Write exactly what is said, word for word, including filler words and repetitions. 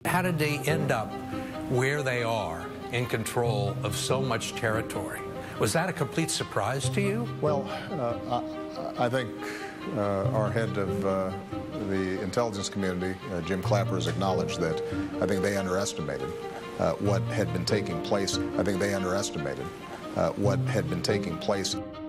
How did they end up where they are in control of so much territory? Was that a complete surprise to you? Well, uh, I, I think uh, our head of uh, the intelligence community, uh, Jim Clapper, has acknowledged that I think they underestimated uh, what had been taking place. I think they underestimated uh, what had been taking place.